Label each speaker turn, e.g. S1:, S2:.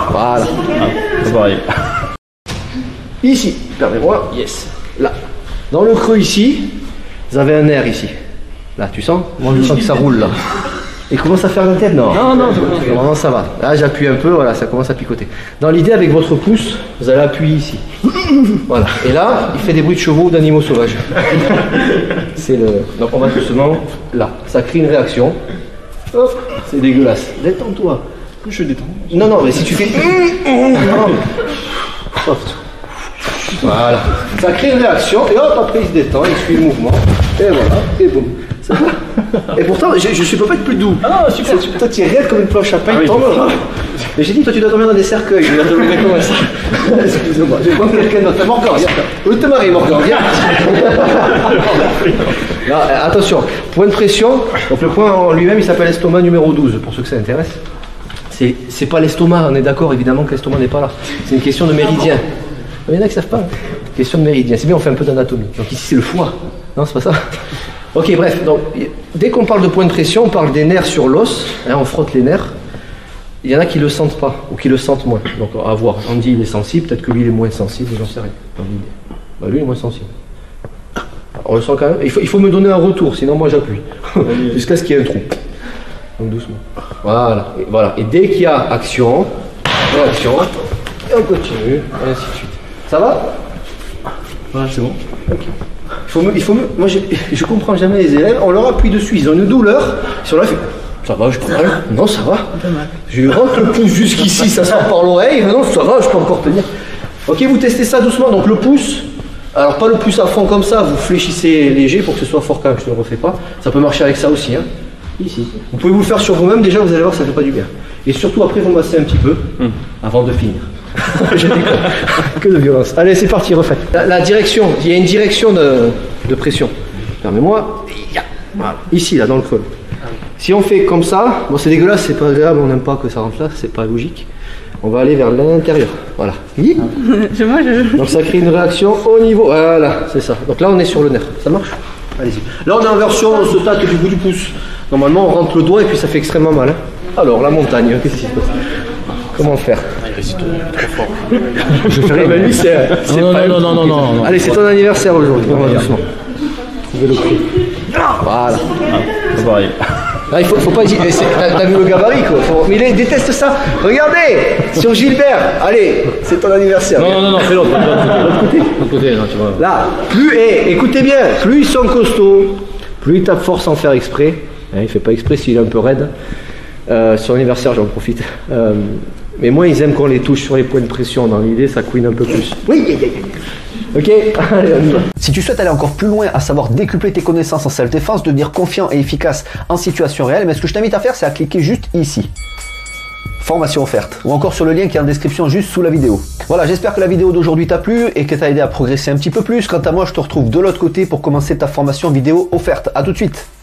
S1: Voilà.
S2: C'est pareil.
S1: Ici, permets-moi.
S2: Yes.
S1: Là. Dans le creux ici, vous avez un nerf ici. Là, tu sens? Moi, je sens que ça roule là. Il commence à faire la tête, non?
S2: Non, non,
S1: normalement ça va. Là, j'appuie un peu, voilà, ça commence à picoter. Dans l'idée, avec votre pouce, vous allez appuyer ici. Voilà. Et là, il fait des bruits de chevaux ou d'animaux sauvages. C'est le. Donc, on va doucement là. Ça crée une réaction. Hop, c'est dégueulasse. Détends-toi.
S2: Je détends.
S1: Non, non, mais si tu fais. Soft. Voilà. Ça crée une réaction et hop, après il se détend, il suit le mouvement. Et voilà, et boum. Ça va. Et pourtant, je peux pas être plus doux.
S2: Ah, super.
S1: Toi, tu es raide comme une planche à pain.
S2: Ah, oui,
S1: mais j'ai dit, toi, tu dois dormir dans des cercueils. Je dois dormir comme ça. Excusez-moi, je vais prendre quelqu'un d'autre. Morgan, viens. Où te maries, Morgan, viens. Non, attention, point de pression. Donc le point en lui-même, il s'appelle estomac numéro 12, pour ceux que ça intéresse. C'est pas l'estomac, on est d'accord évidemment que l'estomac n'est pas là. C'est une question de méridien. Il y en a qui savent pas. Question de méridien. C'est bien, on fait un peu d'anatomie. Donc ici, c'est le foie. Non, c'est pas ça. Ok, bref. Donc, dès qu'on parle de point de pression, on parle des nerfs sur l'os. Hein, on frotte les nerfs. Il y en a qui le sentent pas ou qui le sentent moins. Donc, à voir. On dit il est sensible, peut-être que lui il est moins sensible, j'en sais rien. Bah, lui il est moins sensible. On le sent quand même. Il faut me donner un retour, sinon moi j'appuie. Jusqu'à ce qu'il y ait un trou. Donc doucement. Voilà. Et, voilà. Et dès qu'il y a action, réaction, et on continue, et ainsi de suite. Ça va?
S2: Voilà, c'est bon.
S1: Okay. Moi je comprends jamais les élèves, on leur appuie dessus, ils ont une douleur, sur la fait. Ça va, je peux mal. Non, ça va. Je lui rentre le pouce jusqu'ici, ça sort par l'oreille. Non, ça va, je peux encore tenir. Ok, vous testez ça doucement. Donc le pouce, alors pas le pouce à fond comme ça, vous fléchissez léger pour que ce soit fort quand même, je ne le refais pas. Ça peut marcher avec ça aussi. Hein. Ici. Vous pouvez vous le faire sur vous-même, déjà vous allez voir, ça ne fait pas du bien. Et surtout après, vous massez un petit peu avant de finir. Je déconne. Que de violence. Allez, c'est parti, refaites. La direction, il y a une direction de pression. Permets-moi. Voilà. Ici, là, dans le creux. Si on fait comme ça, bon c'est dégueulasse, c'est pas agréable, on n'aime pas que ça rentre là, c'est pas logique. On va aller vers l'intérieur, voilà. Donc ça crée une réaction au niveau, voilà, c'est ça. Donc là on est sur le nerf, ça marche? Allez-y. Là on est en version, on se tâte du bout du pouce. Normalement on rentre le doigt et puis ça fait extrêmement mal. Hein. Alors la montagne, qu'est-ce qui se passe? Comment faire?
S2: Il résiste trop fort.
S1: Je ferai lui, c'est
S2: non.
S1: Allez, c'est ton anniversaire aujourd'hui, on va doucement. Trouvez le prix. Voilà.
S2: C'est pareil.
S1: Là, il faut pas hésiter. T'as vu le gabarit quoi. Mais il déteste ça. Regardez sur Gilbert. Allez, c'est ton anniversaire.
S2: Non, fais l'autre. L'autre côté, non, tu vois.
S1: Là, écoutez bien, plus ils sont costauds, plus ils tapent fort sans faire exprès. Hein, il fait pas exprès s'il est un peu raide. Sur l'anniversaire, j'en profite. Mais moi, ils aiment qu'on les touche sur les points de pression. Dans l'idée, ça couine un peu plus. Oui. Ok, allez, on y va.
S3: Si tu souhaites aller encore plus loin, à savoir décupler tes connaissances en self-défense, devenir confiant et efficace en situation réelle, mais ce que je t'invite à faire, c'est à cliquer juste ici. Formation offerte. Ou encore sur le lien qui est en description juste sous la vidéo. Voilà, j'espère que la vidéo d'aujourd'hui t'a plu et que t'a aidé à progresser un petit peu plus. Quant à moi, je te retrouve de l'autre côté pour commencer ta formation vidéo offerte. À tout de suite.